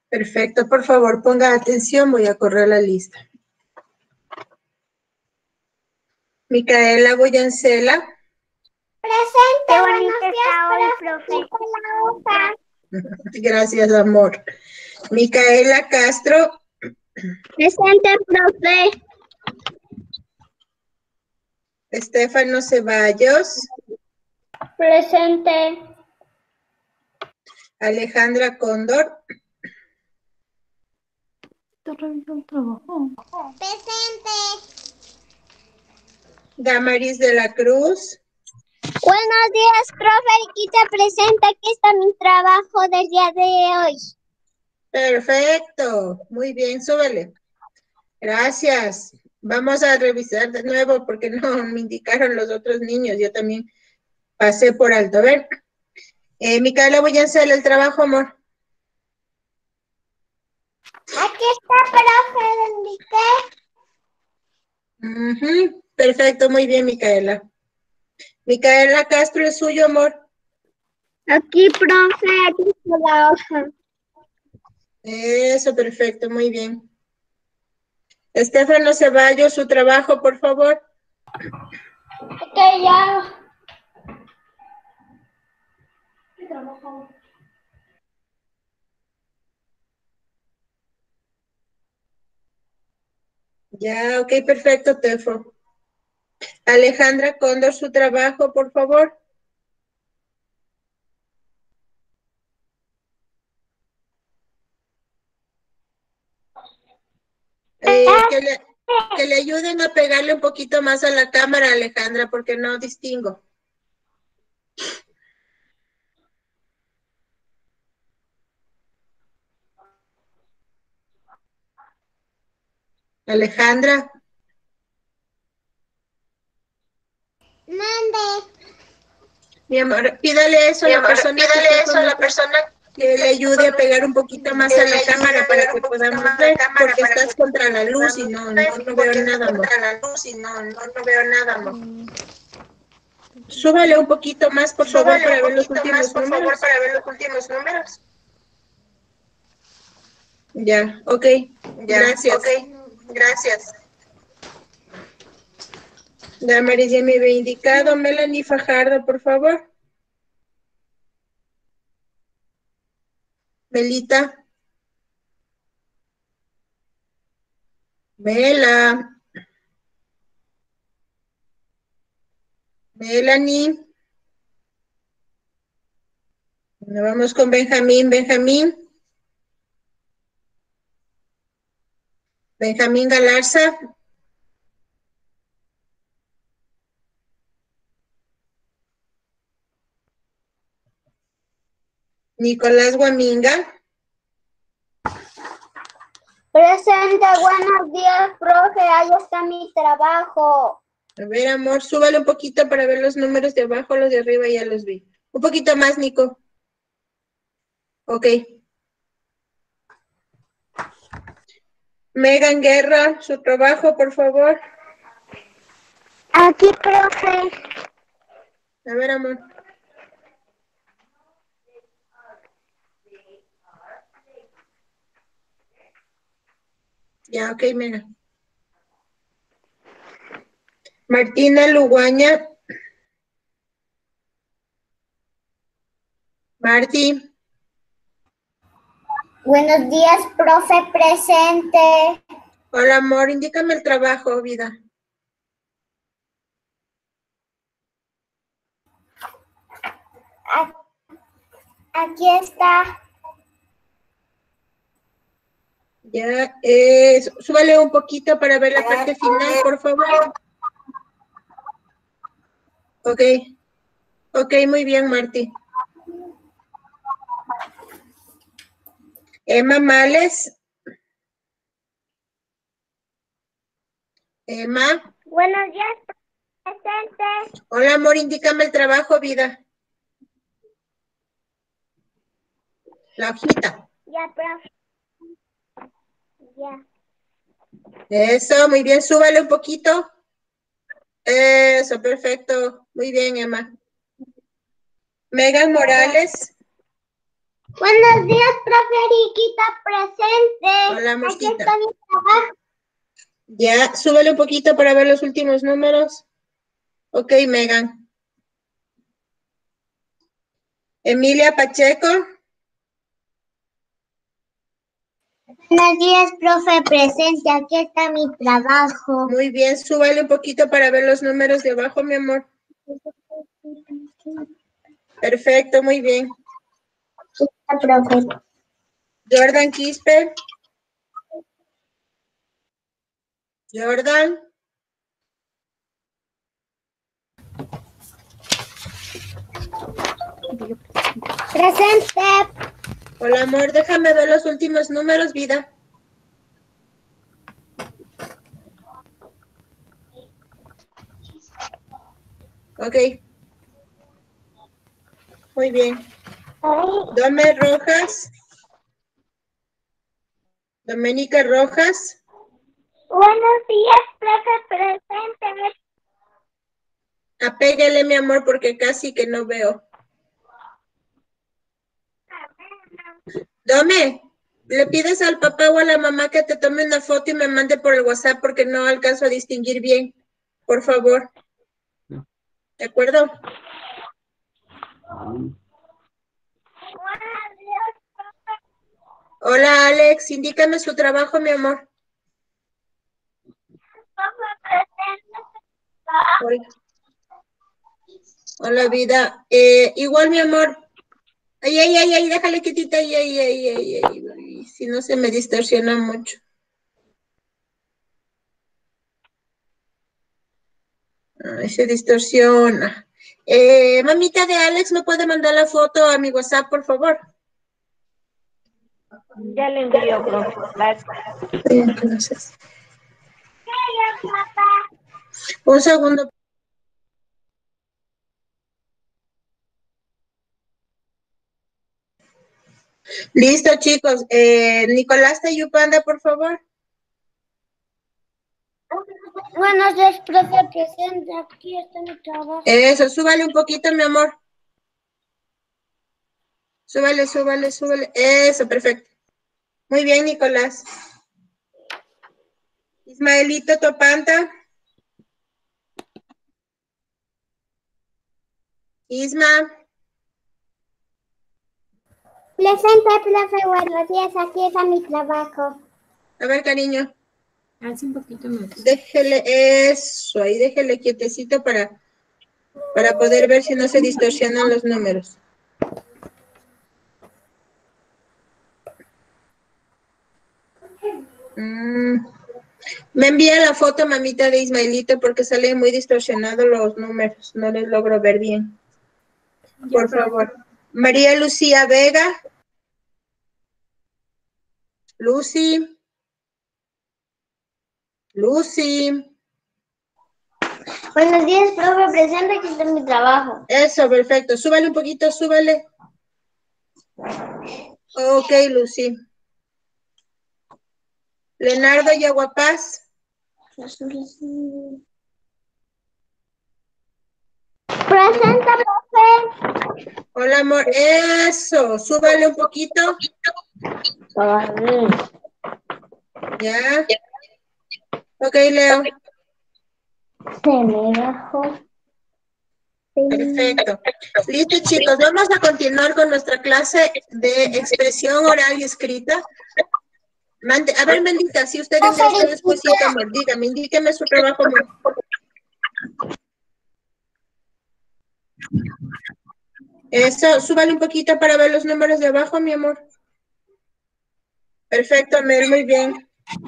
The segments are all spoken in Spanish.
Perfecto, por favor, ponga atención, voy a correr la lista. Micaela Goyancela. Presente. Qué bonito está hoy, profe. Gracias, amor. Micaela Castro. Presente, profe. Estefano Ceballos. Presente. Alejandra Cóndor. Presente. Damaris de la Cruz. Buenos días, profe. Aquí te presento. Aquí está mi trabajo del día de hoy. Perfecto. Muy bien, súbele. Gracias. Vamos a revisar de nuevo porque no me indicaron los otros niños. Yo también pasé por alto. A ver. Micaela, voy a hacer el trabajo, amor. Aquí está, profe. ¿Le indiqué? Perfecto, muy bien, Micaela. Micaela Castro, ¿es suyo, amor? Aquí, profe. Aquí está la hoja. Eso, perfecto, muy bien. Estefano Ceballos, su trabajo, por favor. Ok, ya. ¿Qué trabajo? Ya, ok, perfecto, Tefo. Alejandra Cóndor, su trabajo, por favor. Que le ayuden a pegarle un poquito más a la cámara, Alejandra, porque no distingo. Alejandra. Mande. Mi amor, pídale eso a la persona que le ayude a pegar un poquito más a la cámara para que podamos ver, porque estás contra la luz y no veo nada, amor. Súbale un poquito más, por favor, para ver los últimos números. Ya, ok. Gracias. Gracias. Damaris ya me había indicado. Melanie Fajardo, por favor. Melita. Mela. Melanie. Bueno, vamos con Benjamín. Benjamín Galarza. Nicolás Guaminga. Presente, buenos días, profe. Ahí está mi trabajo. A ver, amor, súbale un poquito para ver los números de abajo, los de arriba ya los vi. Un poquito más, Nico. Ok. Megan Guerra, su trabajo, por favor. Aquí, profe. A ver, amor. Ya, ok, Megan. Martina Luguaña. Marti. Buenos días, profe. Presente. Hola, amor, indícame el trabajo, vida. Aquí está. Ya, súbale un poquito para ver la parte final, por favor. Ok. Ok, muy bien, Marti. Emma Males. Emma. Buenos días, presente. Hola, amor, indícame el trabajo, vida. La hojita. Ya, profe. Ya. Eso, muy bien, súbale un poquito. Eso, perfecto. Muy bien, Emma. Megan Morales. Buenos días, profe Eriquita, presente. Hola, Aquí Mosquita. está mi trabajo. Ya, súbele un poquito para ver los últimos números. Ok, Megan. Emilia Pacheco. Buenos días, profe, presente. Aquí está mi trabajo. Muy bien, súbele un poquito para ver los números de abajo, mi amor. Perfecto, muy bien. Profe. Jordan Quispe. Jordan. Presente. Hola, amor, déjame ver los últimos números, vida. Ok. Muy bien. Dome Rojas. Doménica Rojas. Buenos días, profe, presente. Apéguele, mi amor, porque casi que no veo. Dome, le pides al papá o a la mamá que te tome una foto y me mande por el WhatsApp porque no alcanzo a distinguir bien. Por favor. ¿De acuerdo? Hola, Alex. Indícame su trabajo, mi amor. Hola. Hola, vida. Igual, mi amor. Ay, déjale quietita. Ay. Si no se me distorsiona mucho. Ay, se distorsiona. Mamita de Alex, ¿me puede mandar la foto a mi WhatsApp, por favor? Ya le envío, profe. Gracias. Bien, gracias. Un segundo. Listo, chicos. Nicolás Tayupanda, por favor. Buenos días, profe, presente. Aquí está mi trabajo. Eso, súbale un poquito, mi amor. Súbale. Eso, perfecto. Muy bien, Nicolás. Ismaelito Topanta. Isma. Presente, profe, buenos días. Aquí está mi trabajo. A ver, cariño. Hace un poquito más. Déjele eso, ahí déjele quietecito para poder ver si no se distorsionan los números. Me envía la foto, mamita, de Ismaelito, porque salen muy distorsionados los números. No les logro ver bien. Por favor. María Lucía Vega. Lucy. Buenos días, profe, presente. Aquí está mi trabajo. Eso, perfecto. Súbale un poquito, súbale. Ok, Lucy. Leonardo Yaguapaz. Presente, profe. Hola, amor. Eso, súbale un poquito. Ya. Ok, Leo. Se me bajó. Perfecto. Listo, chicos. Vamos a continuar con nuestra clase de expresión oral y escrita. A ver, Melita, si usted ingresa despuésito, amor, dígame, indíqueme su trabajo, amor. Eso, súbale un poquito para ver los números de abajo, mi amor. Perfecto, Mel, muy bien.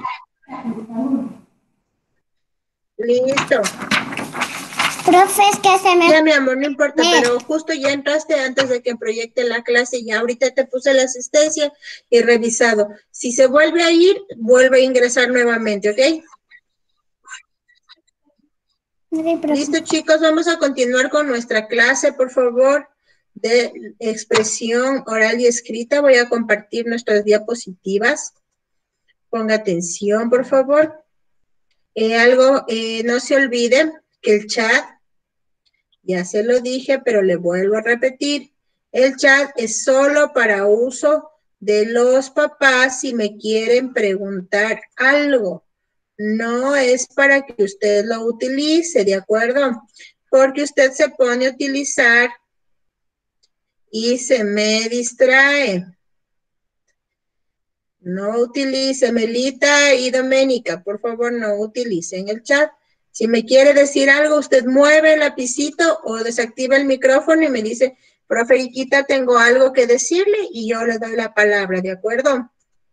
Listo. Profe, es que se me... Ya, mi amor, no importa, pero justo ya entraste antes de que proyecte la clase y ahorita te puse la asistencia y revisado. Si se vuelve a ir, vuelve a ingresar nuevamente, ¿ok? Listo, chicos, vamos a continuar con nuestra clase, por favor, de expresión oral y escrita. Voy a compartir nuestras diapositivas. Ponga atención, por favor. No se olvide que el chat, ya se lo dije, pero le vuelvo a repetir, El chat es solo para uso de los papás si me quieren preguntar algo. No es para que usted lo utilice, ¿de acuerdo? Porque usted se pone a utilizar y se me distrae. No utilice, Melita y Doménica, por favor, no utilicen el chat. Si me quiere decir algo, usted mueve el lapicito o desactiva el micrófono y me dice, profe Iquita, tengo algo que decirle y yo le doy la palabra, ¿de acuerdo?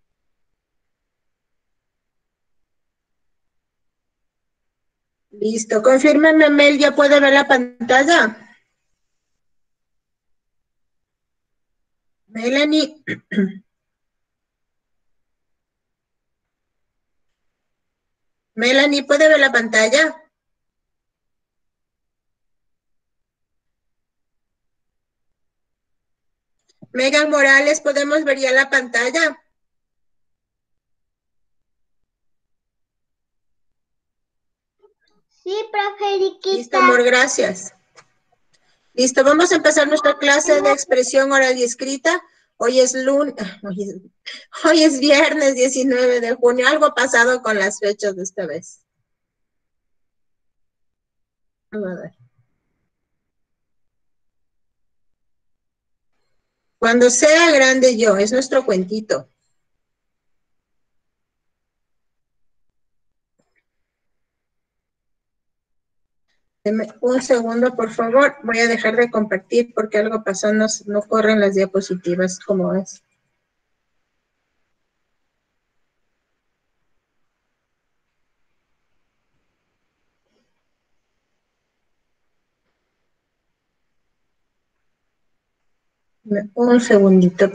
Listo, confírmeme, Mel, ¿ya puede ver la pantalla? Melanie. Melanie, ¿puede ver la pantalla? Megan Morales, ¿podemos ver ya la pantalla? Sí, profe Riquita. Listo, amor, gracias. Listo, vamos a empezar nuestra clase de expresión oral y escrita. Hoy es hoy es viernes 19 de junio. Algo ha pasado con las fechas de esta vez. Vamos a ver. Cuando sea grande yo, es nuestro cuentito. Deme un segundo, por favor. Voy a dejar de compartir porque algo pasó, no corren las diapositivas como es. Un segundito.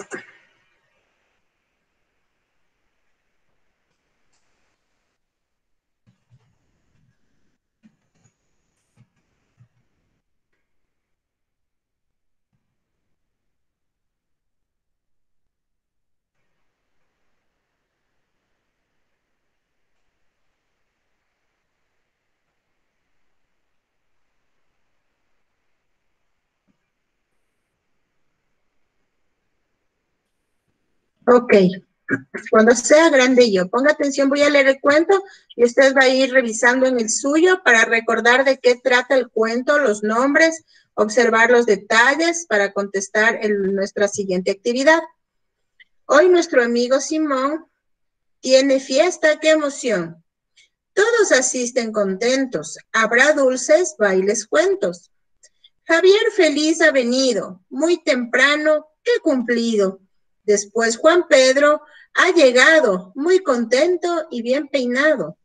Ok. Cuando sea grande yo, ponga atención, voy a leer el cuento y usted va a ir revisando en el suyo para recordar de qué trata el cuento, los nombres, observar los detalles para contestar en nuestra siguiente actividad. Hoy nuestro amigo Simón tiene fiesta, qué emoción. Todos asisten contentos, habrá dulces, bailes, cuentos. Javier feliz ha venido, muy temprano, qué cumplido. Después Juan Pedro ha llegado, muy contento y bien peinado.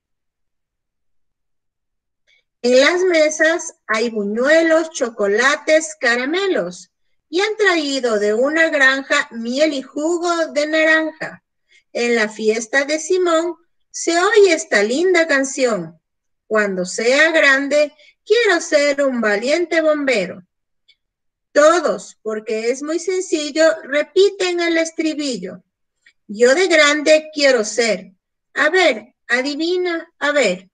En las mesas hay buñuelos, chocolates, caramelos. Y han traído de una granja miel y jugo de naranja. En la fiesta de Simón se oye esta linda canción. Cuando sea grande, quiero ser un valiente bombero. Todos, porque es muy sencillo, repiten el estribillo. Yo de grande quiero ser. A ver, adivina, a ver.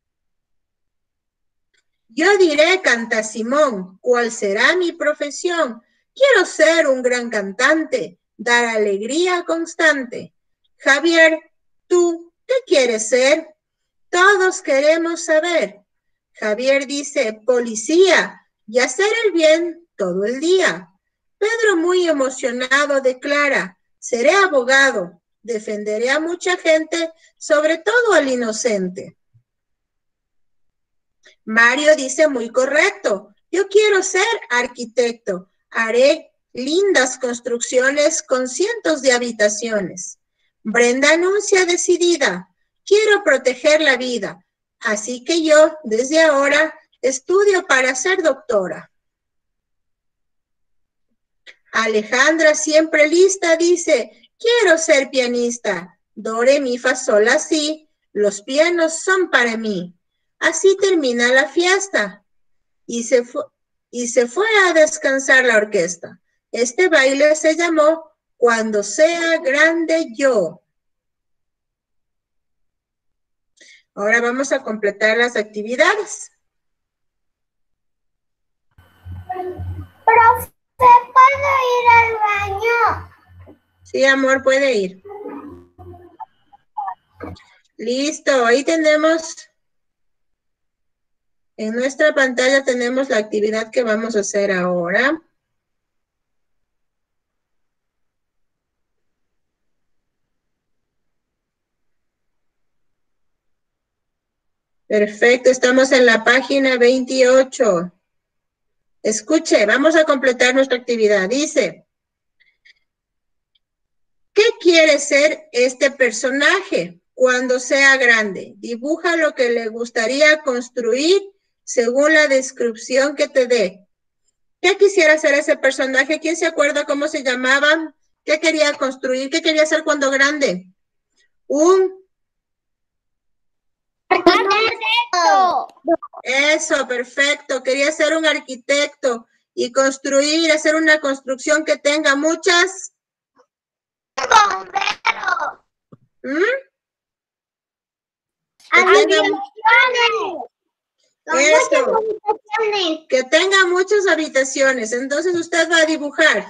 Yo diré, canta Simón, ¿cuál será mi profesión? Quiero ser un gran cantante, dar alegría constante. Javier, ¿tú qué quieres ser? Todos queremos saber. Javier dice, policía, y hacer el bien todo el día. Pedro, muy emocionado, declara, seré abogado, defenderé a mucha gente, sobre todo al inocente. Mario dice, muy correcto, yo quiero ser arquitecto, haré lindas construcciones con cientos de habitaciones. Brenda anuncia decidida, quiero proteger la vida, así que yo, desde ahora, estudio para ser doctora. Alejandra, siempre lista, dice, quiero ser pianista. Do, re, mi, fa, sol, la, si. Los pianos son para mí. Así termina la fiesta. Y se fue a descansar la orquesta. Este baile se llamó Cuando sea grande yo. Ahora vamos a completar las actividades. Profe, ¿puedo ir al baño? Sí, amor, puede ir. Listo, ahí tenemos, en nuestra pantalla tenemos la actividad que vamos a hacer ahora. Perfecto, estamos en la página 28. Escuche, vamos a completar nuestra actividad. Dice, ¿qué quiere ser este personaje cuando sea grande? Dibuja lo que le gustaría construir según la descripción que te dé. ¿Qué quisiera ser ese personaje? ¿Quién se acuerda cómo se llamaba? ¿Qué quería construir? ¿Qué quería ser cuando grande? Un arquitecto. Eso, perfecto. Quería ser un arquitecto y construir, hacer una construcción que tenga muchas... Bombero. Eso, que tenga muchas habitaciones. Entonces usted va a dibujar.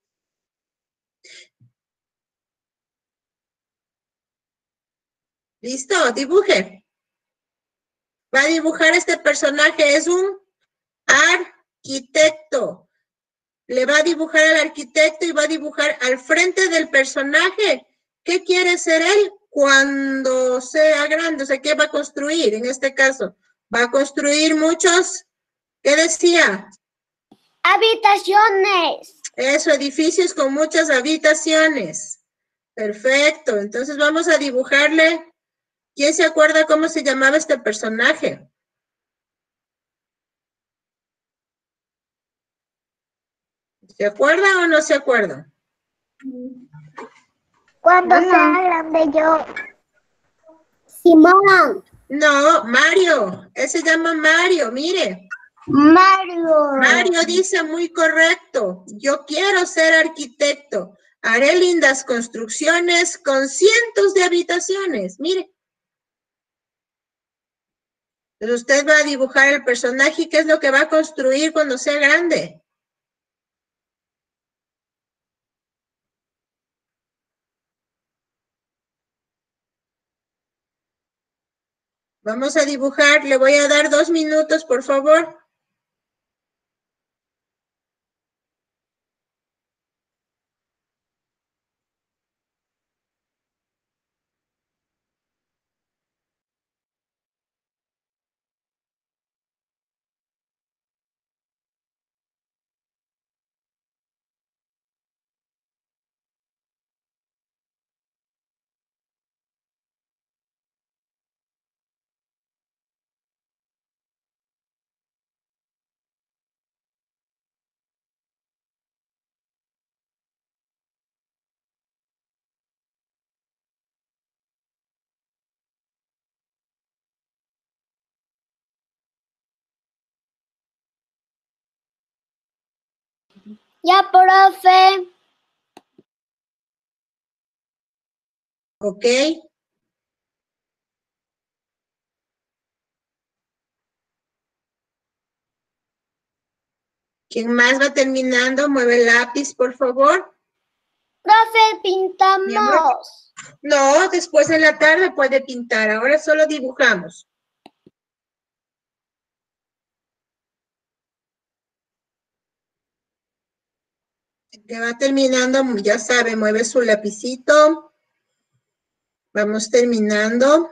¿Listo? Dibuje. Va a dibujar este personaje. Es un arquitecto. Le va a dibujar al arquitecto y va a dibujar al frente del personaje. ¿Qué quiere ser él cuando sea grande? O sea, ¿qué va a construir en este caso? Va a construir muchos, ¿qué decía? Habitaciones. Eso, edificios con muchas habitaciones. Perfecto, entonces vamos a dibujarle. ¿Quién se acuerda cómo se llamaba este personaje? ¿Se acuerda o no se acuerda? Cuando sea grande yo. Simón. No, Mario. Él se llama Mario, mire. Mario. Mario dice muy correcto. Yo quiero ser arquitecto. Haré lindas construcciones con cientos de habitaciones. Mire. Entonces usted va a dibujar el personaje y qué es lo que va a construir cuando sea grande. Vamos a dibujar. Le voy a dar 2 minutos, por favor. Ya, profe. Ok. ¿Quién más va terminando? Mueve el lápiz, por favor. Profe, pintamos. No, después en la tarde puede pintar. Ahora solo dibujamos. Que va terminando, ya sabe, mueve su lapicito. Vamos terminando.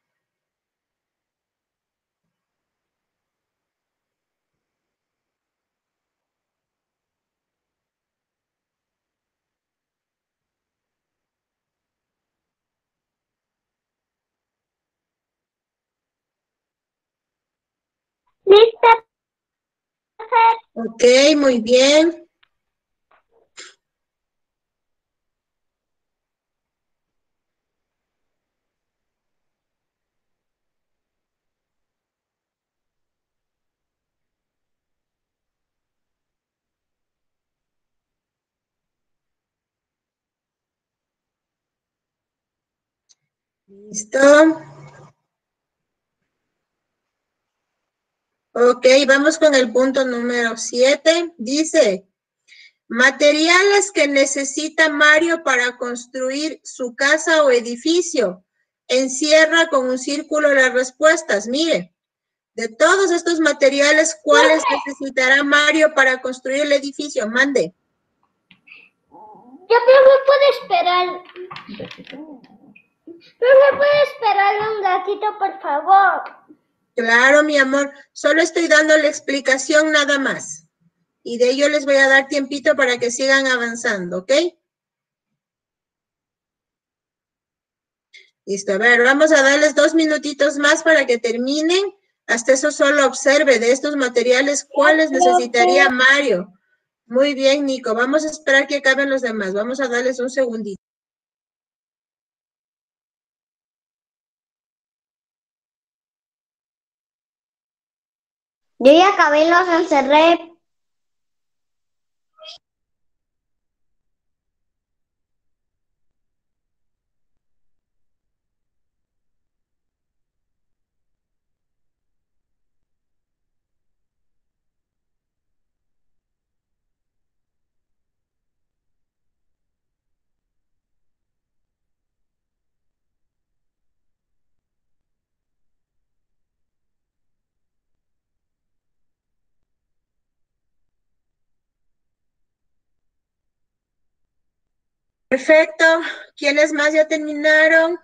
¿Lista? Ok, muy bien. ¿Listo? Ok, vamos con el punto número 7. Dice, Materiales que necesita Mario para construir su casa o edificio. Encierra con un círculo las respuestas. Mire, de todos estos materiales, ¿cuáles necesitará Mario para construir el edificio? Mande. Yo creo que puede esperar. Pero me puede esperar un ratito, por favor. Claro, mi amor. Solo estoy dando la explicación nada más. Y de ello les voy a dar tiempito para que sigan avanzando, ¿ok? Listo, a ver, vamos a darles 2 minutitos más para que terminen. Hasta eso solo observe de estos materiales cuáles necesitaría Mario. Muy bien, Nico. Vamos a esperar que acaben los demás. Vamos a darles un segundito. Yo ya acabé, los encerré. Perfecto. ¿Quiénes más ya terminaron?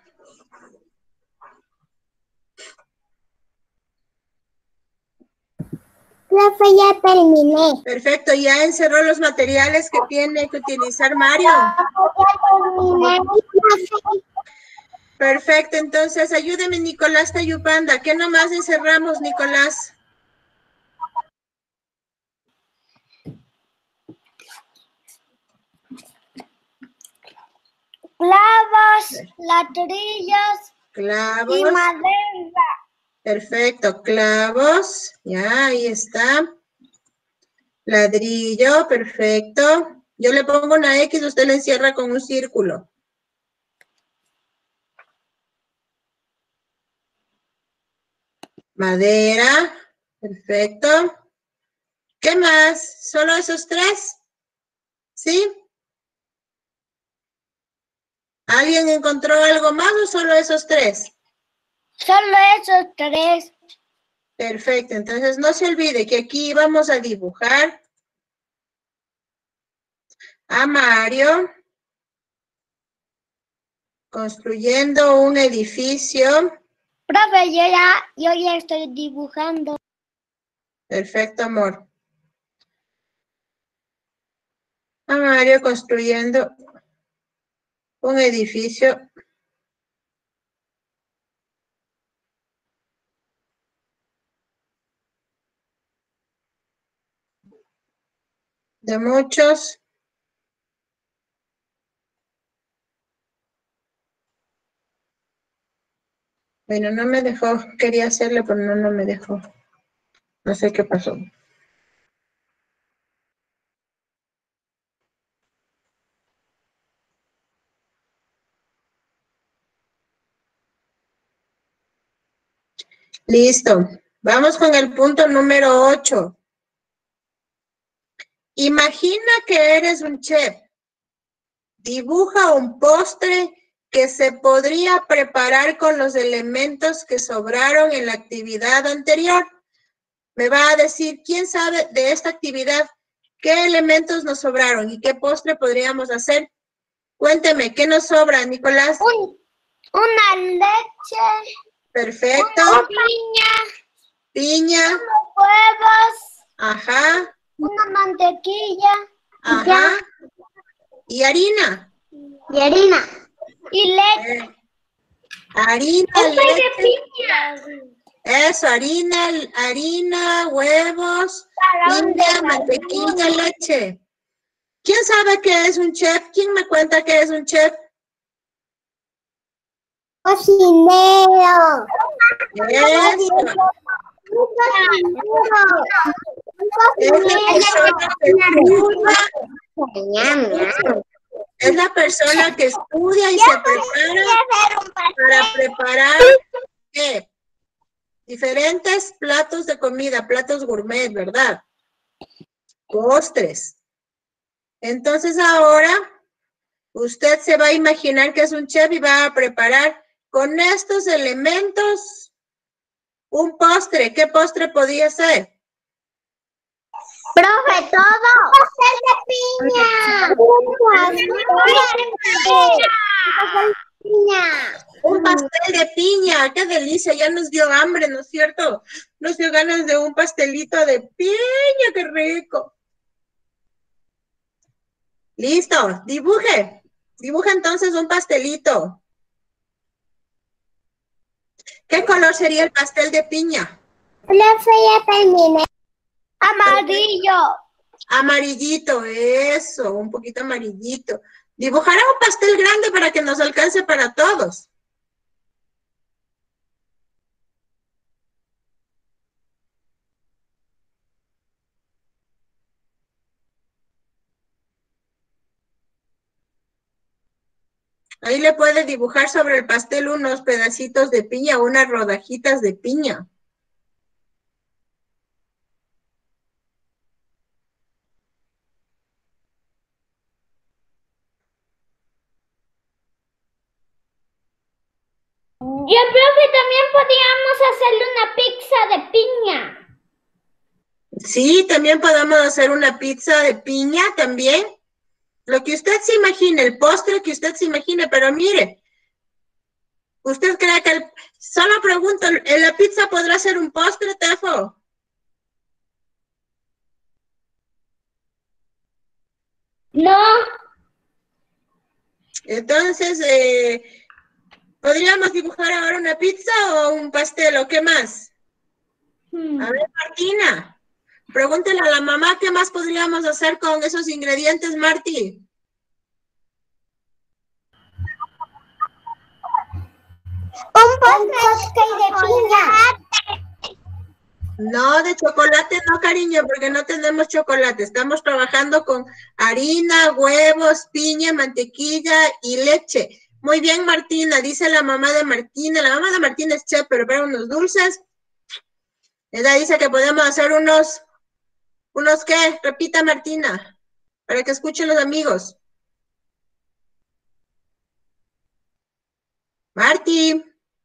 Profe, ya terminé. Perfecto. ¿Ya encerró los materiales que tiene que utilizar Mario? Ya terminé, profe. Perfecto. Entonces, ayúdeme, Nicolás Tayupanda. ¿Qué nomás encerramos, Nicolás? Clavos, ladrillos Clavos. y madera. Perfecto. Clavos. Ya, ahí está. Ladrillo. Perfecto. Yo le pongo una X, usted le encierra con un círculo. Madera. Perfecto. ¿Qué más? ¿Solo esos 3? ¿Sí? ¿Alguien encontró algo más o solo esos 3? Solo esos 3. Perfecto. Entonces, no se olvide que aquí vamos a dibujar a Mario construyendo un edificio. Profe, yo ya estoy dibujando. Perfecto, amor. A Mario construyendo un edificio de muchos Bueno, no me dejó, quería hacerlo, pero no me dejó. No sé qué pasó. Listo. Vamos con el punto número 8. Imagina que eres un chef. Dibuja un postre que se podría preparar con los elementos que sobraron en la actividad anterior. Me va a decir, ¿quién sabe de esta actividad? ¿Qué elementos nos sobraron y qué postre podríamos hacer? Cuénteme, ¿qué nos sobra, Nicolás? Una leche. Perfecto. Una piña. Piña. Unos huevos. Ajá. Una mantequilla. Ajá. Y harina. Y harina. Y leche. Harina, leche. Piña. Eso, harina, huevos, piña, mantequilla, leche. ¿Quién sabe qué es un chef? ¿Quién me cuenta qué es un chef? Cocinero. Eso. Es la persona que estudia y se prepara para preparar ¿qué? Diferentes platos de comida, platos gourmet, ¿verdad? Postres. Entonces ahora usted se va a imaginar que es un chef y va a preparar con estos elementos un postre. ¿Qué postre podría ser? Profe, todo. Pastel de piña. Un pastel de piña, qué delicia, ya nos dio hambre, ¿no es cierto? Nos dio ganas de un pastelito de piña, qué rico. Listo, dibuje. Dibuja entonces un pastelito. ¿Qué color sería el pastel de piña? Profe, ya terminé. Amarillo. Amarillito, eso, un poquito amarillito. Dibujará un pastel grande para que nos alcance para todos. Ahí le puede dibujar sobre el pastel unos pedacitos de piña, unas rodajitas de piña. Yo creo que también podríamos hacerle una pizza de piña. Sí, también podemos hacer una pizza de piña también. Lo que usted se imagine, el postre que usted se imagine, pero mire, ¿usted cree que solo pregunto, ¿la pizza podrá ser un postre, Tefo? No. Entonces, ¿podríamos dibujar ahora una pizza o un pastel o qué más? A ver, Martina, pregúntele a la mamá qué más podríamos hacer con esos ingredientes, Marti. Un postre de piña. No, de chocolate no, cariño, porque no tenemos chocolate. Estamos trabajando con harina, huevos, piña, mantequilla y leche. Muy bien, Martina, dice la mamá de Martina. La mamá de Martina es chef, pero para unos dulces. Ella dice que podemos hacer unos ¿qué? Repita, Martina, para que escuchen los amigos. Marti.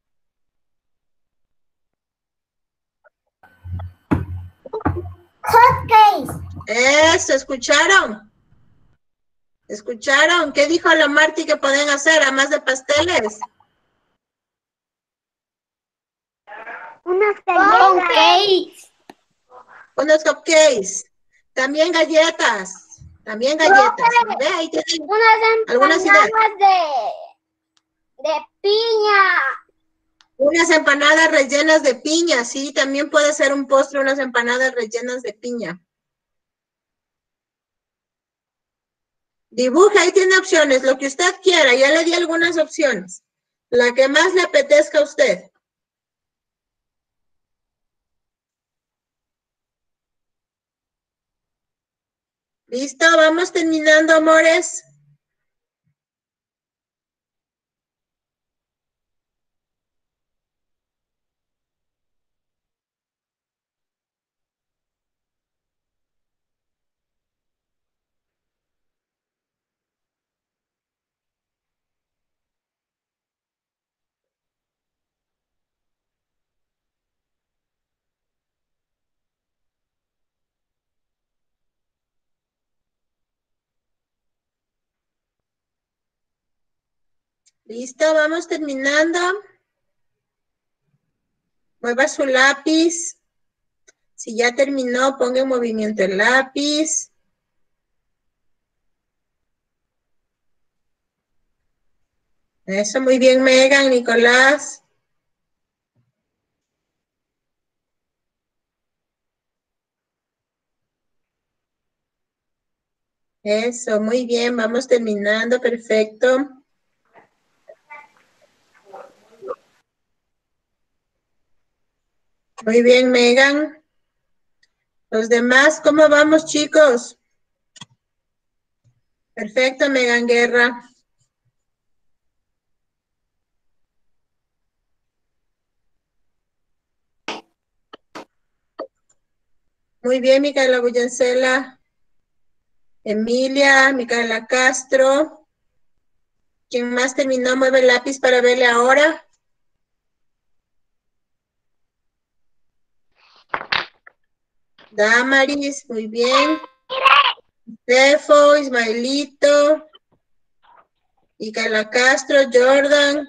Hotcakes. Eso, ¿escucharon? ¿Escucharon? ¿Qué dijo la Marti que pueden hacer, además de pasteles? Unos cupcakes. Unos cupcakes. También galletas. También galletas. ¿Ve? Ahí tienen algunas ideas. De piña. Unas empanadas rellenas de piña, sí, también puede ser un postre, unas empanadas rellenas de piña. Dibuja, ahí tiene opciones, lo que usted quiera, ya le di algunas opciones. La que más le apetezca a usted. ¿Listo? Vamos terminando, amores. Listo, vamos terminando. Mueva su lápiz. Si ya terminó, ponga en movimiento el lápiz. Eso, muy bien, Megan, Nicolás. Eso, muy bien, vamos terminando, perfecto. Muy bien, Megan. Los demás, ¿cómo vamos, chicos? Perfecto, Megan Guerra. Muy bien, Micaela Buyencela. Emilia, Micaela Castro. ¿Quién más terminó? Mueve el lápiz para verle ahora. Damaris, muy bien. Stefo, Ismaelito. Micaela Castro, Jordan.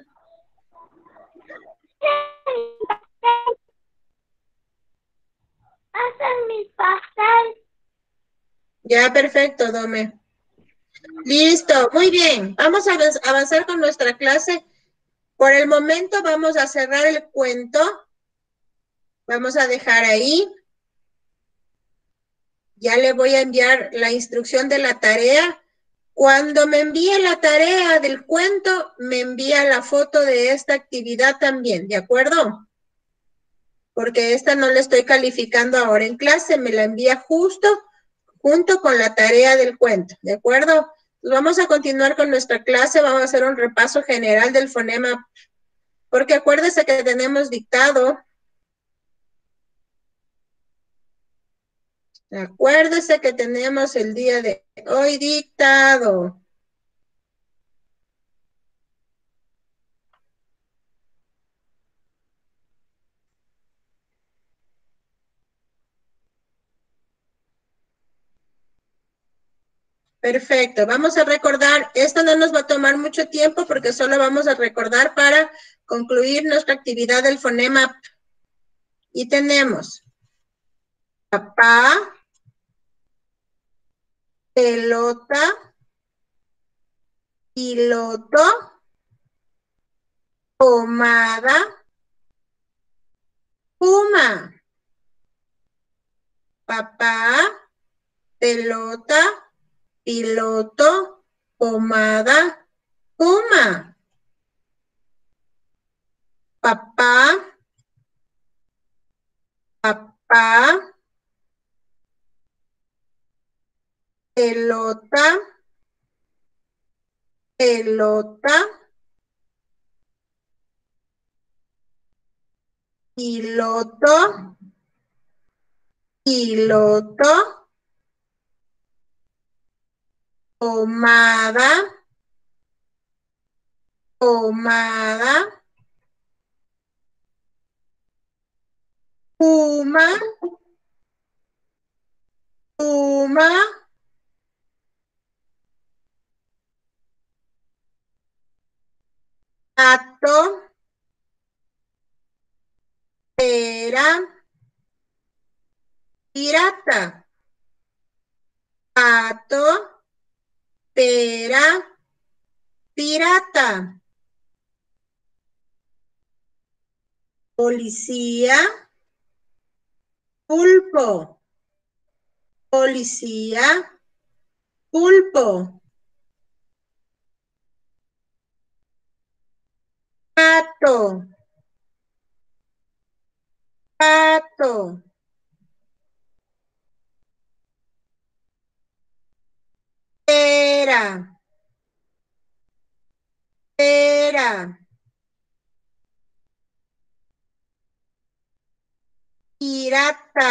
Hacen mi pastel. Ya, perfecto, Dome. Listo, muy bien. Vamos a avanzar con nuestra clase. Por el momento vamos a cerrar el cuento. Vamos a dejar ahí. Ya le voy a enviar la instrucción de la tarea. Cuando me envíe la tarea del cuento, me envía la foto de esta actividad también, ¿de acuerdo? Porque esta no la estoy calificando ahora en clase, me la envía justo junto con la tarea del cuento, ¿de acuerdo? Pues vamos a continuar con nuestra clase, vamos a hacer un repaso general del fonema, porque acuérdese que tenemos dictado. Acuérdese que tenemos el día de hoy dictado. Perfecto, vamos a recordar, esto no nos va a tomar mucho tiempo porque solo vamos a recordar para concluir nuestra actividad del fonema P. Y tenemos papá, pelota, piloto, pomada, puma. Papá, pelota, piloto, pomada, puma. Papá, pelota, piloto, pomada, puma, pato, pera, pirata. Pato, pera, pirata. Policía, pulpo. Policía, pulpo. Pato, pera, pirata,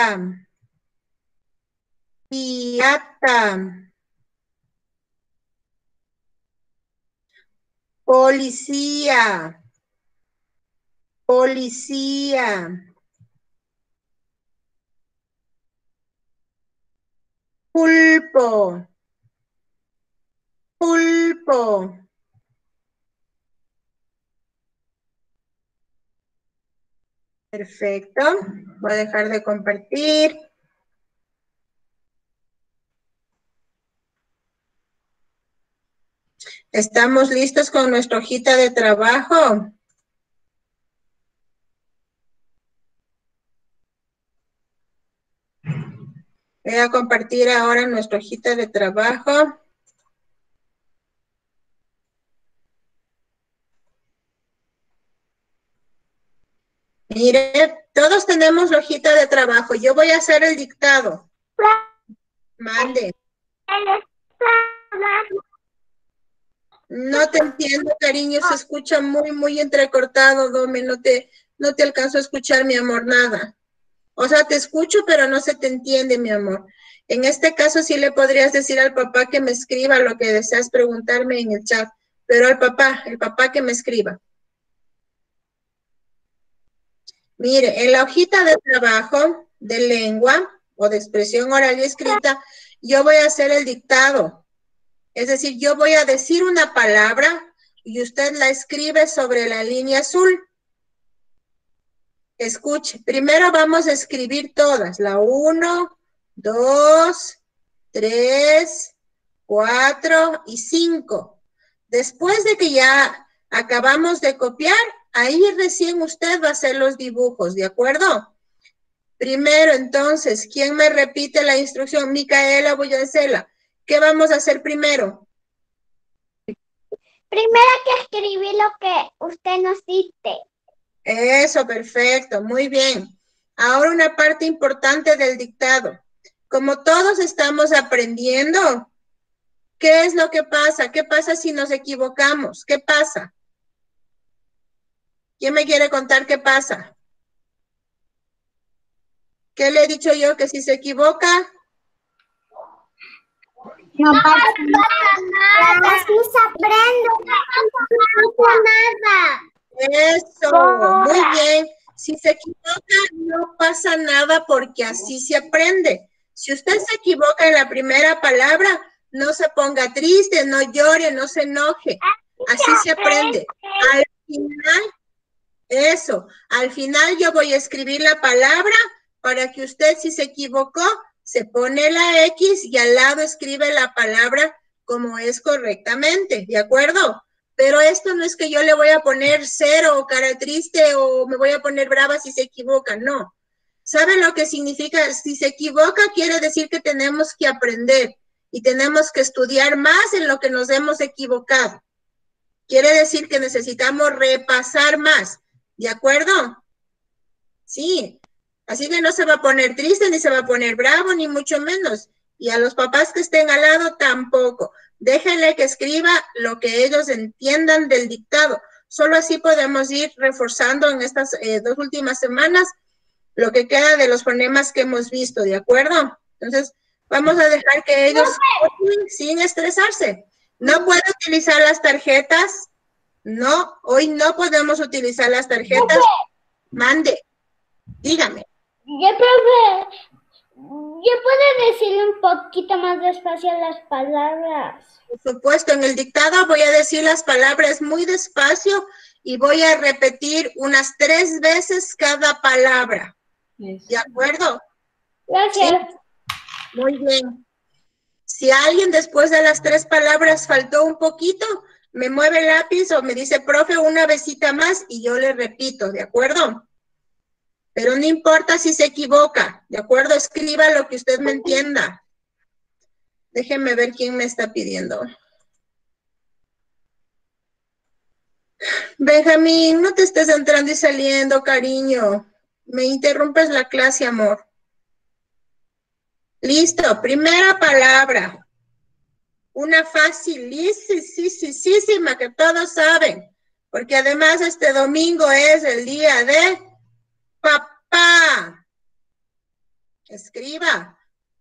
policía, pulpo, Perfecto. Voy a dejar de compartir. ¿Estamos listos con nuestra hojita de trabajo? Voy a compartir ahora nuestra hojita de trabajo. Mire, todos tenemos la hojita de trabajo. Yo voy a hacer el dictado. Mande. No te entiendo, cariño. Se escucha muy entrecortado, Dome. No te alcanzo a escuchar, mi amor, nada. O sea, te escucho, pero no se te entiende, mi amor. En este caso sí le podrías decir al papá que me escriba lo que deseas preguntarme en el chat, pero al papá, el papá que me escriba. Mire, en la hojita de trabajo de lengua o de expresión oral y escrita, yo voy a hacer el dictado. Es decir, yo voy a decir una palabra y usted la escribe sobre la línea azul. Escuche, primero vamos a escribir todas, la 1, 2, 3, 4 y 5. Después de que ya acabamos de copiar, ahí recién usted va a hacer los dibujos, ¿de acuerdo? Primero, entonces, ¿quién me repite la instrucción? Micaela Boyancela. ¿Qué vamos a hacer primero? Primero que escribí lo que usted nos dice. Eso, perfecto, muy bien. Ahora una parte importante del dictado. Como todos estamos aprendiendo, ¿qué es lo que pasa? ¿Qué pasa si nos equivocamos? ¿Qué pasa? ¿Quién me quiere contar qué pasa? ¿Qué le he dicho yo? Que si se equivoca, No pasa nada. Así se aprende. No pasa nada. eso, muy bien. Si se equivoca, no pasa nada porque así se aprende. Si usted se equivoca en la primera palabra, no se ponga triste, no llore, no se enoje. Así se aprende. Al final, eso, al final yo voy a escribir la palabra para que usted, si se equivocó, se pone la X y al lado escribe la palabra como es correctamente, ¿de acuerdo? Pero esto no es que yo le voy a poner cero o cara triste o me voy a poner brava si se equivoca, no. ¿Sabe lo que significa? Si se equivoca quiere decir que tenemos que aprender y tenemos que estudiar más en lo que nos hemos equivocado. Quiere decir que necesitamos repasar más, ¿de acuerdo? Sí, así que no se va a poner triste, ni se va a poner bravo, ni mucho menos. Y a los papás que estén al lado tampoco. Déjenle que escriba lo que ellos entiendan del dictado. Solo así podemos ir reforzando en estas 2 últimas semanas lo que queda de los fonemas que hemos visto, ¿de acuerdo? Entonces, vamos a dejar que ellos sin estresarse. No puedo utilizar las tarjetas. No, hoy no podemos utilizar las tarjetas. Mande. Dígame. Ya, profe, ¿ya puede decirle un poquito más despacio las palabras? Por supuesto, en el dictado voy a decir las palabras muy despacio y voy a repetir unas 3 veces cada palabra. ¿De acuerdo? Gracias. ¿Sí? Muy bien. Si alguien después de las 3 palabras faltó un poquito, me mueve el lápiz o me dice, profe, una besita más y yo le repito, ¿de acuerdo? Pero no importa si se equivoca, ¿de acuerdo? Escriba lo que usted me entienda. Déjenme ver quién me está pidiendo. Benjamín, no te estés entrando y saliendo, cariño. Me interrumpes la clase, amor. Listo, primera palabra. Una facilísima que todos saben. Porque además este domingo es el día de papá. Escriba.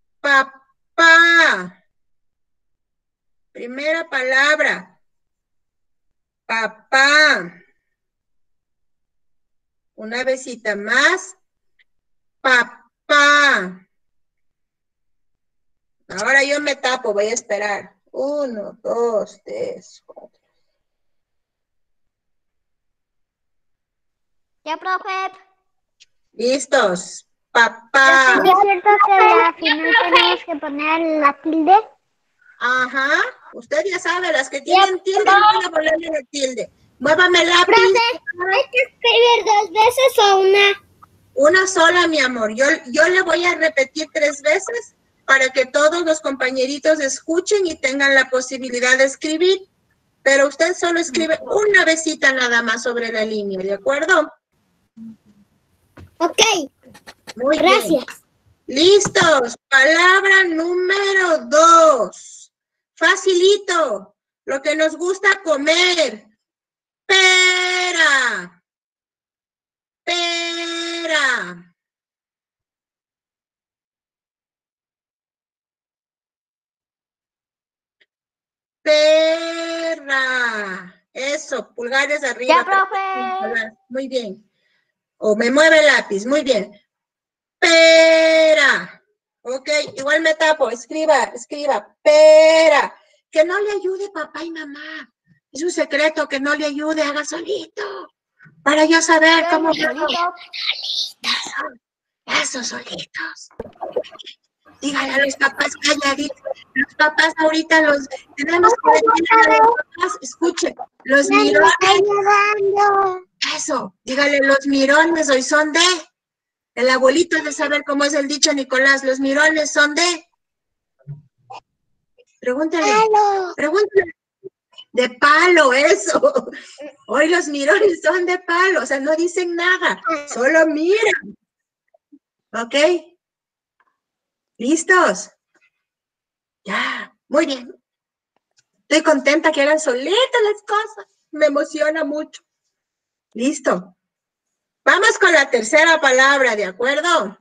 Papá. Primera palabra. Papá. Una besita más. Papá. Ahora yo me tapo, voy a esperar. 1, 2, 3, 4. Ya, profe. Listos. Papá. ¿Es cierto que al final tenemos que poner la tilde? Ajá. Usted ya sabe, las que tienen tilde, van a ponerle la tilde. Muévame el lápiz. ¿Hay que escribir 2 veces o una? Una sola, mi amor. Yo le voy a repetir 3 veces para que todos los compañeritos escuchen y tengan la posibilidad de escribir. Pero usted solo escribe una besita nada más sobre la línea, ¿de acuerdo? Ok. Muy Gracias. bien. Listos. Palabra número 2. Facilito. Lo que nos gusta comer. Pera. Pera. Perra. Eso, pulgares arriba. Ya, profe. Muy bien. O me mueve el lápiz, muy bien. Pera. Ok, igual me tapo, escriba, pera. Que no le ayude papá y mamá. Es un secreto, que no le ayude, haga solito. Para yo saber cómo... Esos solitos. Dígale a los papás calladitos. Los papás ahorita los tenemos que decir a los papás, escuchen, los mirones. Eso, dígale, los mirones hoy son de... El abuelito de saber cómo es el dicho, Nicolás. Los mirones son de... Pregúntale. Pregúntale. De palo, eso. Hoy los mirones son de palo. O sea, no dicen nada. Solo miran. ¿Ok? ¿Listos? Ya. Muy bien. Estoy contenta que hagan solitas las cosas. Me emociona mucho. Listo. Vamos con la tercera palabra, ¿de acuerdo?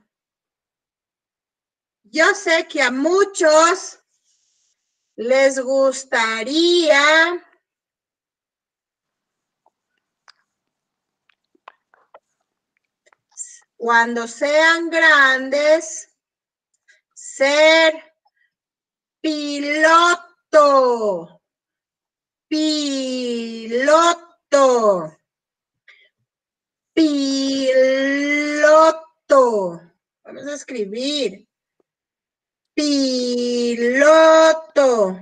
Yo sé que a muchos les gustaría cuando sean grandes ser piloto. Piloto. Piloto. Vamos a escribir. Piloto.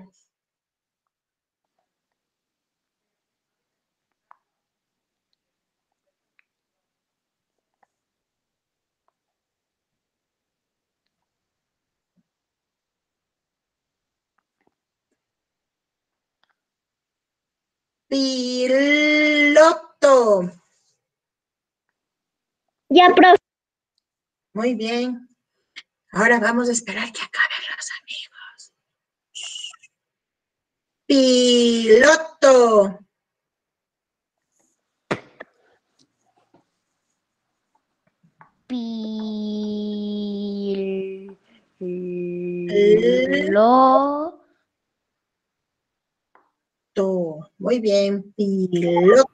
Piloto. Ya, profe. Muy bien. Ahora vamos a esperar que acaben los amigos. Piloto. Muy bien, piloto.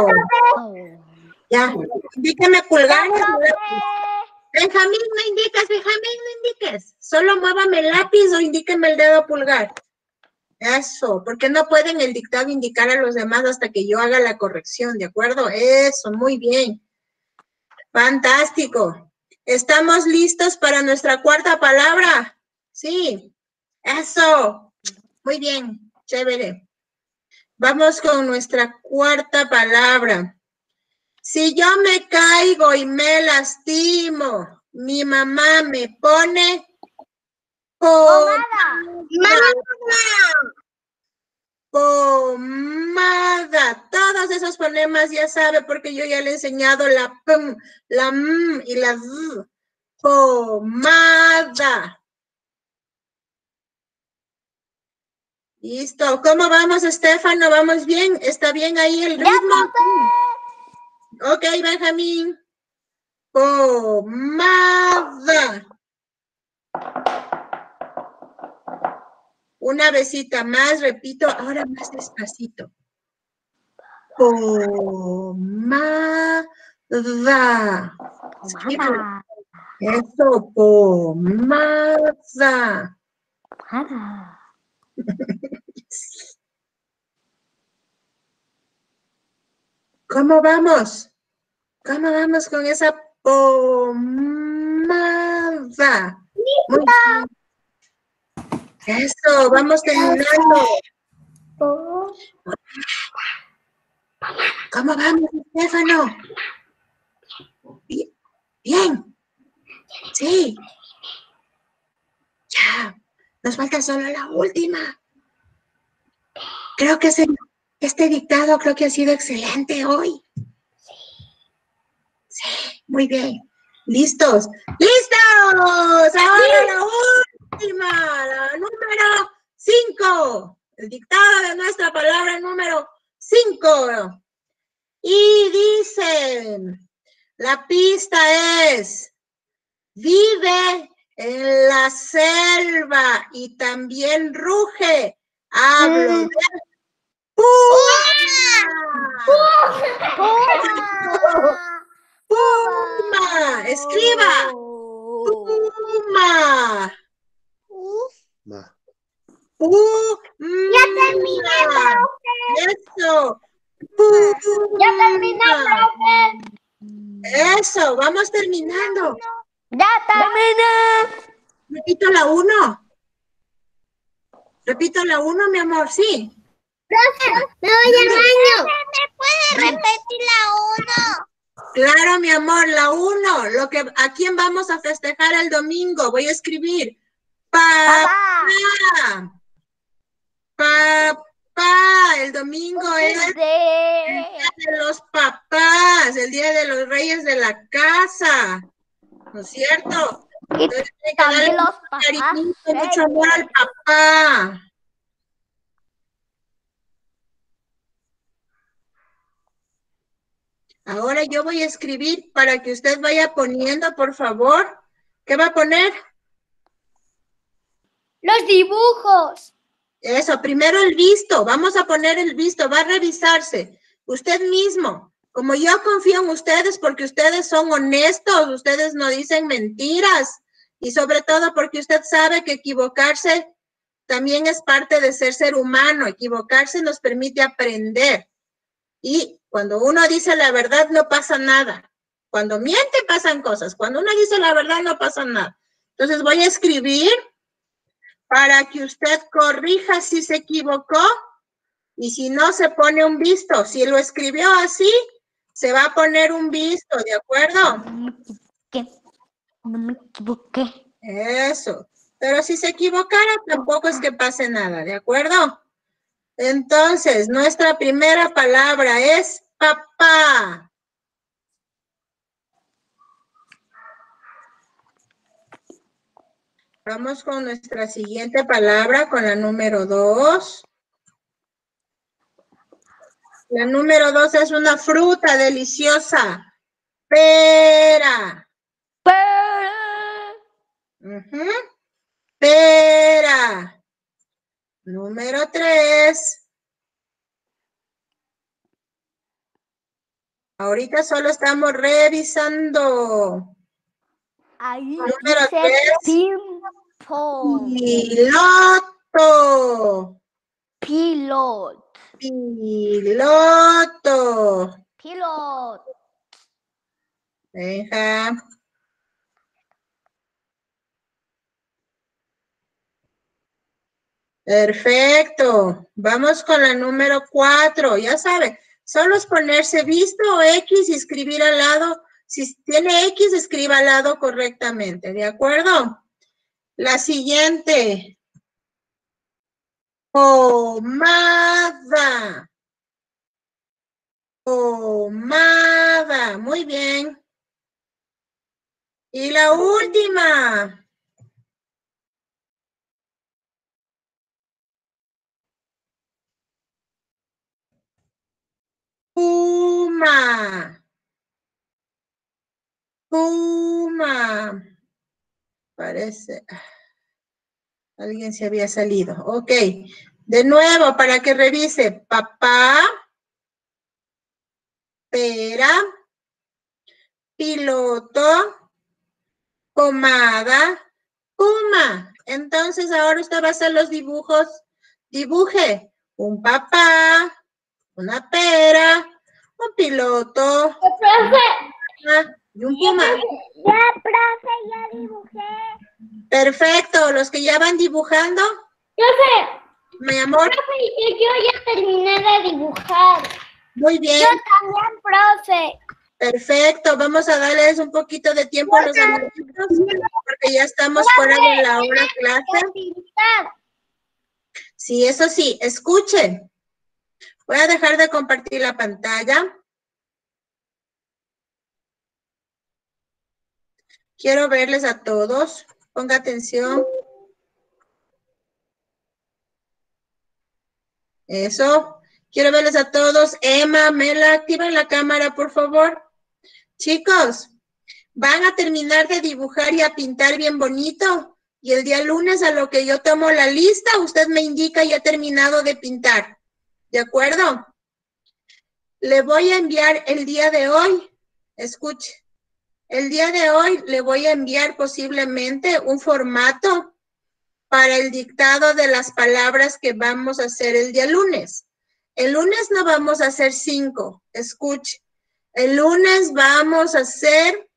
Ya, indíqueme pulgar. Benjamín, no indiques. Solo muévame el lápiz o indíqueme el dedo pulgar. Eso, porque no pueden el dictado indicar a los demás hasta que yo haga la corrección, ¿de acuerdo? Eso, muy bien. Fantástico. ¿Estamos listos para nuestra cuarta palabra? Sí. Eso. Muy bien, chévere. Vamos con nuestra cuarta palabra. Si yo me caigo y me lastimo, mi mamá me pone pomada. Todos esos fonemas ya sabe porque yo ya le he enseñado la p, la m y la z. Pomada. Listo. ¿Cómo vamos, Estefano? ¿Vamos bien? ¿Está bien ahí el ritmo? Ok, Benjamín. Pomada. Una besita más, repito, ahora más despacito. Pomada. Eso, pomada. ¿Cómo vamos? ¿Cómo vamos con esa pomada? Muy bien. Eso, vamos terminando. ¿Cómo vamos, Estefano? Bien. Sí. Ya. Nos falta solo la última. Creo que este dictado creo que ha sido excelente hoy. Sí, muy bien. ¿Listos? ¡Listos! Ahora la última, la número 5. El dictado de nuestra palabra número 5. Y dice, la pista es, vive en la selva y también ruge Hablo de Puma. Escriba. Puma. Ya terminé, profe. Eso. Ya terminé, profe. Eso, vamos terminando. Ya terminé. Repito la 1. Repito la 1, mi amor, sí. Profe, me voy al baño. ¿Me puede repetir la 1? Claro, mi amor, la 1. ¿A quién vamos a festejar el domingo? Voy a escribir. Papá. Papá. El domingo es el día de los papás, el día de los reyes de la casa. ¿No es cierto? Entonces, hay que darle mucho cariñito, mucho amor al papá. Ahora yo voy a escribir para que usted vaya poniendo, por favor. ¿Qué va a poner? Los dibujos. Eso, primero el visto. Vamos a poner el visto. Va a revisarse. Usted mismo. Como yo confío en ustedes porque ustedes son honestos, ustedes no dicen mentiras. Y sobre todo porque usted sabe que equivocarse también es parte de ser humano. Equivocarse nos permite aprender. Y cuando uno dice la verdad, no pasa nada. Cuando miente, pasan cosas. Cuando uno dice la verdad, no pasa nada. Entonces voy a escribir para que usted corrija si se equivocó y si no, se pone un visto. Si lo escribió así, se va a poner un visto, ¿de acuerdo? No me equivoqué. Eso. Pero si se equivocara, tampoco es que pase nada, ¿de acuerdo? Entonces, nuestra primera palabra es papá. Vamos con nuestra siguiente palabra, con la número 2. La número 2 es una fruta deliciosa. Pera. Pera. Número 3. Ahorita solo estamos revisando. Ahí Número dice 3. piloto. Piloto. Piloto. Piloto. Piloto. Deja. Perfecto. Vamos con la número 4. Ya sabe, solo es ponerse visto o X y escribir al lado. Si tiene X, escriba al lado correctamente. ¿De acuerdo? La siguiente. Pomada. Pomada. Muy bien. Y la última. Puma. Puma. Parece. Alguien se había salido. Ok. De nuevo, para que revise. Papá. Pera. Piloto. Pomada. Puma. Entonces, ahora usted va a hacer los dibujos. Dibuje un papá, una pera, un piloto, Profe, y un puma. ya, profe, ya dibujé. Perfecto. Los que ya van dibujando. Profe, Mi amor. profe, yo ya terminé de dibujar. Muy bien. Yo también, profe. Perfecto. Vamos a darles un poquito de tiempo a los amiguitos porque ya estamos fuera de la hora clase. Sí, eso sí. Escuchen. Voy a dejar de compartir la pantalla. Quiero verles a todos. Ponga atención. Eso. Quiero verles a todos. Emma, Mela, activen la cámara, por favor. Chicos, ¿van a terminar de dibujar y a pintar bien bonito? Y el día lunes a lo que yo tomo la lista, usted me indica ya terminado de pintar. ¿De acuerdo? Le voy a enviar el día de hoy, escuche, el día de hoy le voy a enviar posiblemente un formato para el dictado de las palabras que vamos a hacer el día lunes. El lunes no vamos a hacer 5, escuche. El lunes vamos a hacer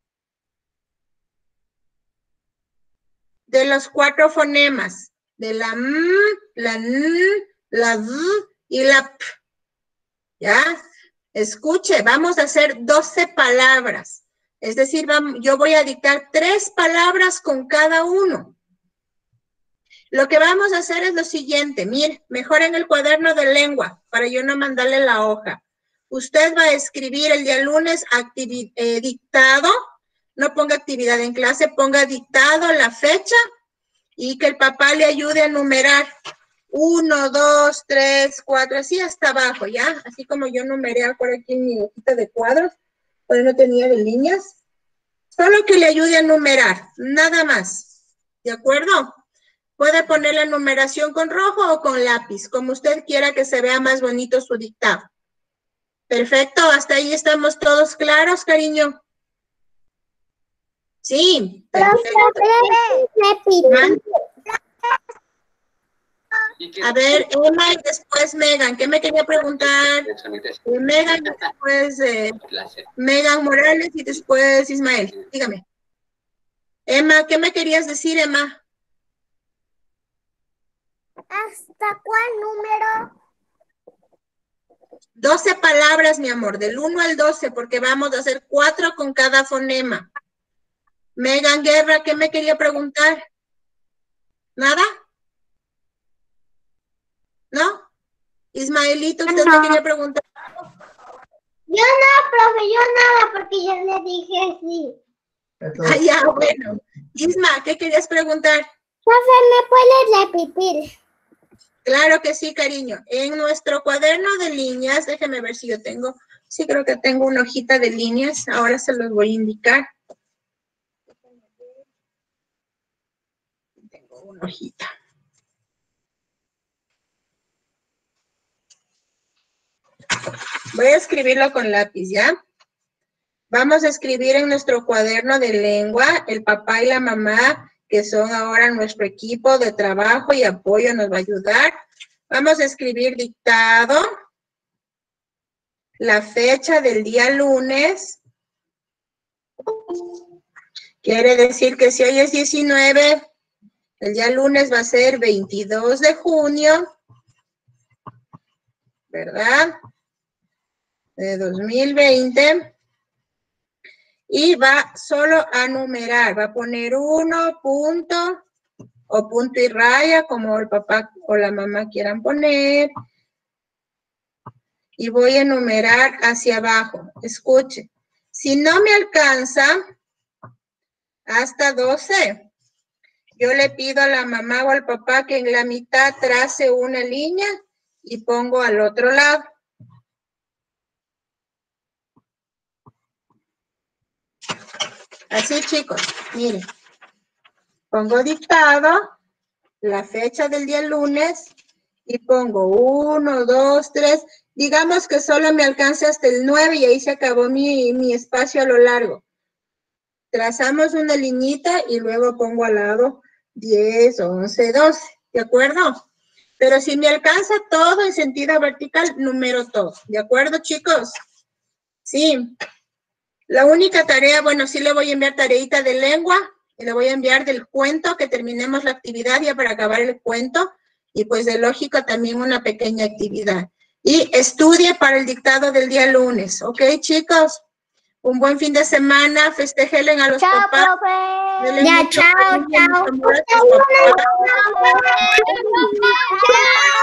de los 4 fonemas, de la M, la N, la V y la P. ¿Ya? Escuche, vamos a hacer 12 palabras. Es decir, yo voy a dictar 3 palabras con cada uno. Lo que vamos a hacer es lo siguiente. Mire, mejor en el cuaderno de lengua, para yo no mandarle la hoja. Usted va a escribir el día lunes dictado. No ponga actividad en clase, ponga dictado, la fecha, y que el papá le ayude a numerar. 1, 2, 3, 4, así hasta abajo, ¿ya? Así como yo numeré por aquí en mi hojita de cuadros, pero no tenía de líneas. Solo que le ayude a numerar, nada más. ¿De acuerdo? Puede poner la numeración con rojo o con lápiz, como usted quiera que se vea más bonito su dictado. Perfecto, hasta ahí estamos todos claros, cariño. Sí, perfecto. A ver, Emma y después Megan. ¿Qué me quería preguntar? Megan, después Megan Morales y después Ismael. Dígame. Emma, ¿qué me querías decir, Emma? ¿Hasta cuál número? 12 palabras, mi amor, del 1 al 12, porque vamos a hacer 4 con cada fonema. Megan Guerra, ¿qué me quería preguntar? ¿Nada? ¿No? Ismaelito, ¿usted me quería preguntar? Yo no, profe, yo nada, porque yo le dije sí. Ah, ya, bueno. Isma, ¿qué querías preguntar? Profe, ¿me puedes repetir? Claro que sí, cariño. En nuestro cuaderno de líneas, déjeme ver si yo tengo, sí creo que tengo una hojita de líneas, ahora se los voy a indicar. Tengo una hojita. Voy a escribirlo con lápiz, ¿ya? Vamos a escribir en nuestro cuaderno de lengua, el papá y la mamá, que son ahora nuestro equipo de trabajo y apoyo, nos va a ayudar. Vamos a escribir dictado, la fecha del día lunes. Quiere decir que si hoy es 19, el día lunes va a ser 22 de junio, ¿verdad? De 2020. Y va solo a numerar, va a poner 1, punto, o punto y raya, como el papá o la mamá quieran poner. Y voy a numerar hacia abajo. Escuche, si no me alcanza hasta 12, yo le pido a la mamá o al papá que en la mitad trace una línea y pongo al otro lado. Así, chicos, miren. Pongo dictado, la fecha del día lunes, y pongo 1, 2, 3. Digamos que solo me alcance hasta el 9 y ahí se acabó mi espacio a lo largo. Trazamos una liñita y luego pongo al lado 10, 11, 12. ¿De acuerdo? Pero si me alcanza todo en sentido vertical, numero todo. ¿De acuerdo, chicos? Sí. La única tarea, bueno, sí le voy a enviar tareita de lengua, y le voy a enviar del cuento, que terminemos la actividad ya para acabar el cuento, y pues de lógica también una pequeña actividad. Y estudie para el dictado del día lunes, ¿ok, chicos? Un buen fin de semana, festéjenle a los papás. Chao, profe. Ya, chao, chao. Chao.